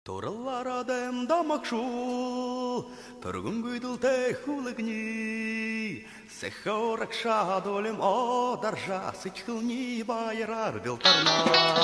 Торалларадем дамакшул, торгун гүйділ тәхулігні, сехорак шадолем одаржа, сычхылни байрар дыл тарна.